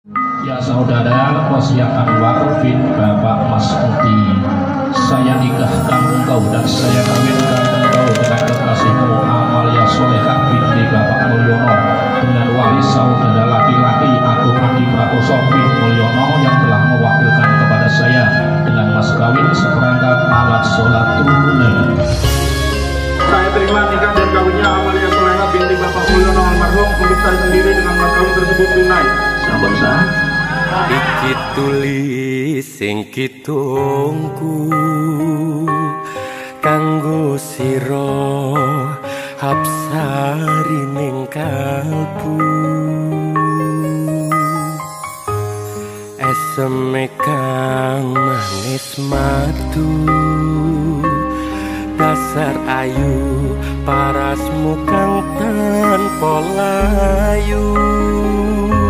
Ya saudara Rosiak Anwar bin Bapak Mas Uti, saya nikahkan engkau dan saya kawinkan engkau dengan kekasihmu Amalia Solehah binti Bapak Mulyono dengan wali saudara laki-laki Agung Adi Pratoso bin Mulyono yang telah mewakilkan kepada saya dengan mas kawin seperangkat alat sholat tunai. Saya terima nikah dan kawinnya Amalia Solehah binti Bapak Mulyono almarhum untuk saya sendiri dengan mas kawin tersebut tunai. Sabar sah. Iki tulis sing kitungku kanggo sira Hapsari ning kalbu eseme kang manis madu dasar ayu parasmu kang tanpa layu